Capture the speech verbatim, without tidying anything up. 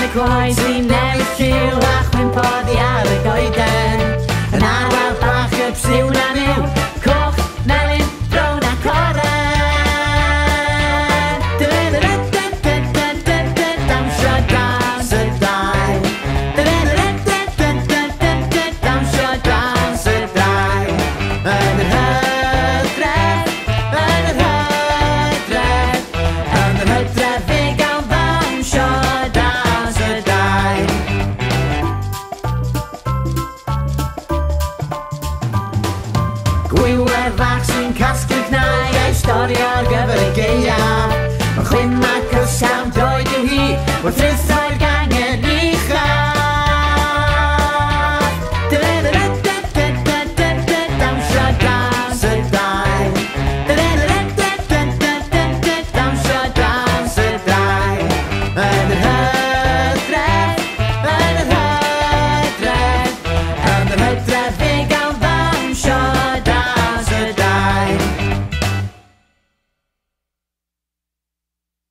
gwaed sy'n newid lliw a chwimpoddi ar y goeden. Yn arwel bach y psiw na niw, coch, melyn, brown a coren. Dawnsio dawns y dau. Dawnsio dawns y dau. Yn yr hydref, yn yr hydref, yn yr hydref i gael dawnsio dawns y dau. Gwywer fach sy'n casglu cnau a'i stori ar gyfer y gaeaf. Mae chwym ac ysgawn doed yw hi, wrth rhys